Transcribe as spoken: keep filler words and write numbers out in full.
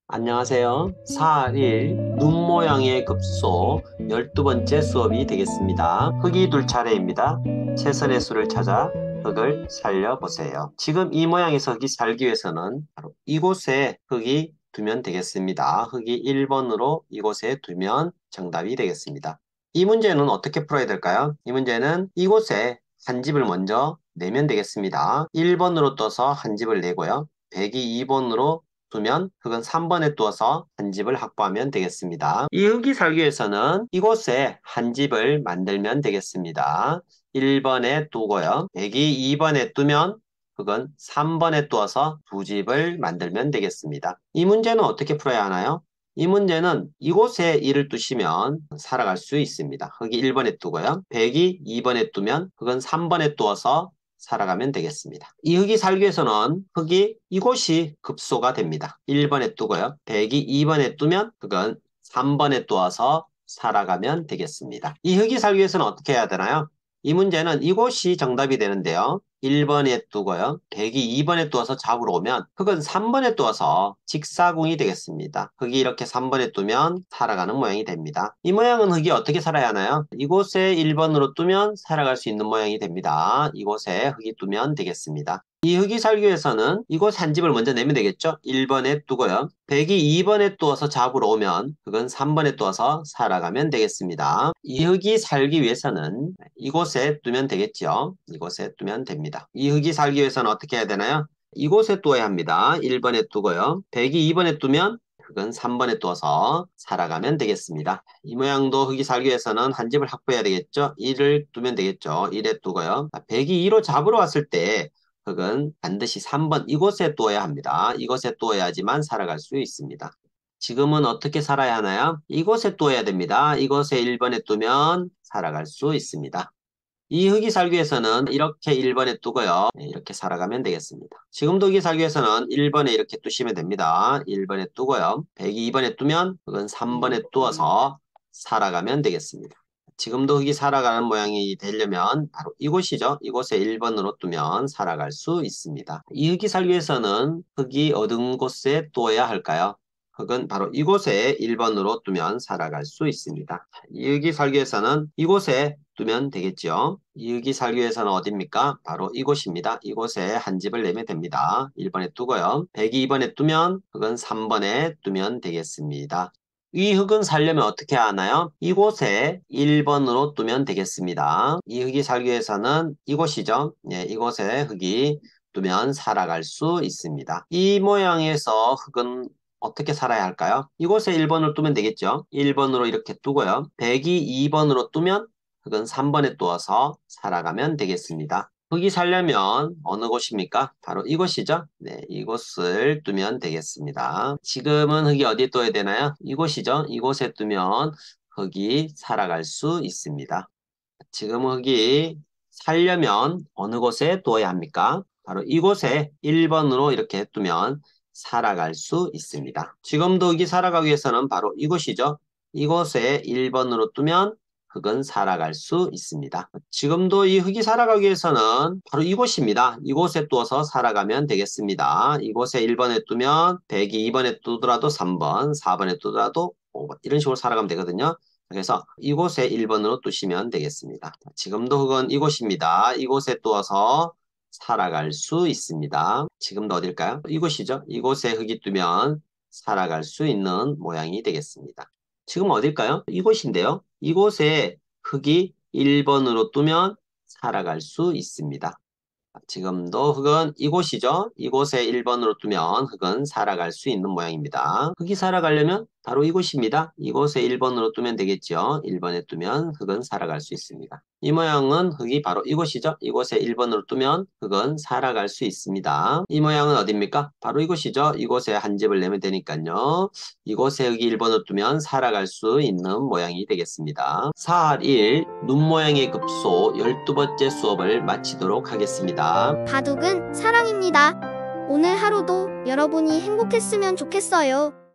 안녕하세요. 사 일 눈 모양의 급소 열두 번째 수업이 되겠습니다. 흙이 둘 차례입니다. 최선의 수를 찾아 흙을 살려보세요. 지금 이 모양에서 흙이 살기 위해서는 바로 이곳에 흙이 두면 되겠습니다. 흙이 일 번으로 이곳에 두면 정답이 되겠습니다. 이 문제는 어떻게 풀어야 될까요? 이 문제는 이곳에 한 집을 먼저 내면 되겠습니다. 일 번으로 떠서 한 집을 내고요. 백이 이 번으로 두면 흙은 삼 번에 두어서 한 집을 확보하면 되겠습니다. 이 흙이 살기 위해서는 이곳에 한 집을 만들면 되겠습니다. 일 번에 두고요. 백이 이 번에 두면 흙은 삼 번에 두어서 두 집을 만들면 되겠습니다. 이 문제는 어떻게 풀어야 하나요? 이 문제는 이곳에 일을 두시면 살아갈 수 있습니다. 흙이 일 번에 두고요. 백이 이 번에 두면 흙은 삼 번에 두어서 살아가면 되겠습니다. 이 흙이 살기 위해서는 흙이 이곳이 급소가 됩니다. 일 번에 두고요. 백이 이 번에 두면 흙은 삼 번에 두어서 살아가면 되겠습니다. 이 흙이 살기 위해서는 어떻게 해야 되나요? 이 문제는 이곳이 정답이 되는데요. 일 번에 두고요. 백이 이 번에 두어서 잡으러 오면 흙은 삼 번에 두어서 직사궁이 되겠습니다. 흙이 이렇게 삼 번에 두면 살아가는 모양이 됩니다. 이 모양은 흙이 어떻게 살아야 하나요? 이곳에 일 번으로 두면 살아갈 수 있는 모양이 됩니다. 이곳에 흙이 두면 되겠습니다. 이 흙이 살기 위해서는 이곳 한 집을 먼저 내면 되겠죠? 일 번에 두고요. 백이 이 번에 두어서 잡으러 오면 흙은 삼 번에 두어서 살아가면 되겠습니다. 이 흙이 살기 위해서는 이곳에 두면 되겠죠? 이곳에 두면 됩니다. 이 흙이 살기 위해서는 어떻게 해야 되나요? 이곳에 두어야 합니다. 일 번에 두고요. 백이 이 번에 두면 흙은 삼 번에 두어서 살아가면 되겠습니다. 이 모양도 흙이 살기 위해서는 한 집을 확보해야 되겠죠? 일을 두면 되겠죠? 일에 두고요. 백이 이로 잡으러 왔을 때 흙은 반드시 삼 번 이곳에 두어야 합니다. 이곳에 두어야지만 살아갈 수 있습니다. 지금은 어떻게 살아야 하나요? 이곳에 두어야 됩니다. 이곳에 일 번에 두면 살아갈 수 있습니다. 이 흙이 살기 위해서는 이렇게 일 번에 두고요. 이렇게 살아가면 되겠습니다. 지금도 흙이 살기 위해서는 일 번에 이렇게 두시면 됩니다. 일 번에 두고요. 백이 이 번에 두면 흙은 삼 번에 두어서 살아가면 되겠습니다. 지금도 흙이 살아가는 모양이 되려면 바로 이곳이죠. 이곳에 일 번으로 두면 살아갈 수 있습니다. 이 흙이 살기 위해서는 흙이 어느 곳에 두어야 할까요? 흙은 바로 이곳에 일 번으로 두면 살아갈 수 있습니다. 이 흙이 살기 위해서는 이곳에 두면 되겠죠. 이 흙이 살기 위해서는 어디입니까? 바로 이곳입니다. 이곳에 한 집을 내면 됩니다. 일 번에 두고요. 백이 이 번에 두면 흙은 삼 번에 두면 되겠습니다. 이 흙은 살려면 어떻게 하나요? 이곳에 일 번으로 두면 되겠습니다. 이 흙이 살기 위해서는 이곳이죠. 예, 이곳에 흙이 두면 살아갈 수 있습니다. 이 모양에서 흙은 어떻게 살아야 할까요? 이곳에 일 번을 두면 되겠죠. 일 번으로 이렇게 두고요. 백이 이 번으로 두면 흙은 삼 번에 두어서 살아가면 되겠습니다. 흙이 살려면 어느 곳입니까? 바로 이곳이죠. 네, 이곳을 두면 되겠습니다. 지금은 흙이 어디에 둬야 되나요? 이곳이죠. 이곳에 두면 흙이 살아갈 수 있습니다. 지금 흙이 살려면 어느 곳에 두어야 합니까? 바로 이곳에 일 번으로 이렇게 두면 살아갈 수 있습니다. 지금도 흙이 살아가기 위해서는 바로 이곳이죠. 이곳에 일 번으로 두면 흙은 살아갈 수 있습니다. 지금도 이 흙이 살아가기 위해서는 바로 이곳입니다. 이곳에 두어서 살아가면 되겠습니다. 이곳에 일 번에 두면 백이 이 번에 두더라도 삼 번, 사 번에 두더라도 오 번 이런 식으로 살아가면 되거든요. 그래서 이곳에 일 번으로 두시면 되겠습니다. 지금도 흙은 이곳입니다. 이곳에 두어서 살아갈 수 있습니다. 지금도 어딜까요? 이곳이죠. 이곳에 흙이 두면 살아갈 수 있는 모양이 되겠습니다. 지금 어딜까요? 이곳인데요. 이곳에 흙이 일 번으로 두면 살아갈 수 있습니다. 지금도 흙은 이곳이죠. 이곳에 일 번으로 두면 흙은 살아갈 수 있는 모양입니다. 흙이 살아가려면 바로 이곳입니다. 이곳에 일 번으로 두면 되겠죠. 일 번에 두면 흙은 살아갈 수 있습니다. 이 모양은 흙이 바로 이곳이죠. 이곳에 일 번으로 두면 흙은 살아갈 수 있습니다. 이 모양은 어디입니까? 바로 이곳이죠. 이곳에 한 집을 내면 되니까요. 이곳에 흙이 일 번으로 두면 살아갈 수 있는 모양이 되겠습니다. 사 일 눈 모양의 급소 열두 번째 수업을 마치도록 하겠습니다. 바둑은 사랑입니다. 오늘 하루도 여러분이 행복했으면 좋겠어요.